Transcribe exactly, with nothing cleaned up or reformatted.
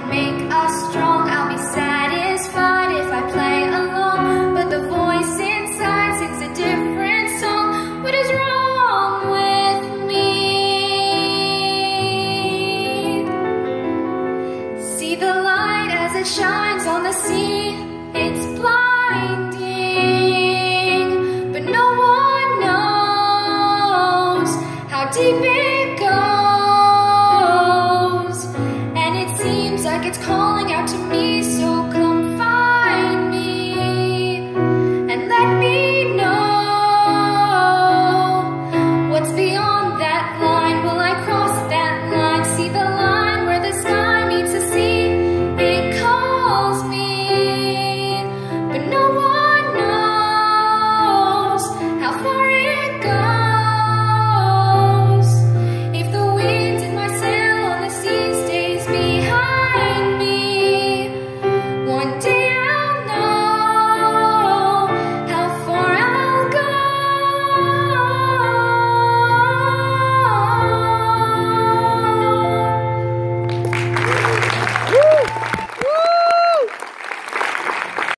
can make us strong. I'll be satisfied if I play along, but the voice inside sings a different song. What is wrong with me? See the light as it shines on the sea. It's blinding, but no one knows how deep it goes. And it seems like it's calling out to me, so